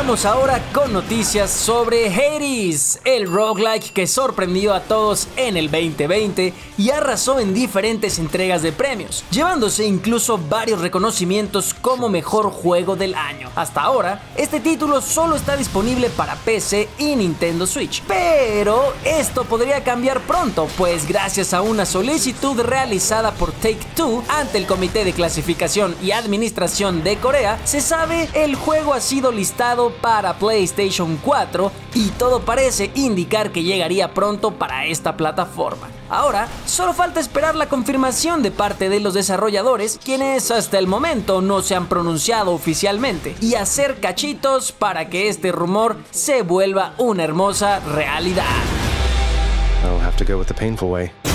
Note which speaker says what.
Speaker 1: Vamos ahora con noticias sobre Hades, el roguelike que sorprendió a todos en el 2020 y arrasó en diferentes entregas de premios, llevándose incluso varios reconocimientos como mejor juego del año. Hasta ahora, este título solo está disponible para PC y Nintendo Switch, pero esto podría cambiar pronto, pues gracias a una solicitud realizada por Take-Two ante el Comité de Clasificación y Administración de Corea, se sabe el juego ha sido listado para PlayStation 4 y todo parece indicar que llegaría pronto para esta plataforma. Ahora, solo falta esperar la confirmación de parte de los desarrolladores, quienes hasta el momento no se han pronunciado oficialmente, y hacer cachitos para que este rumor se vuelva una hermosa realidad.
Speaker 2: I'll have to go with the painful way.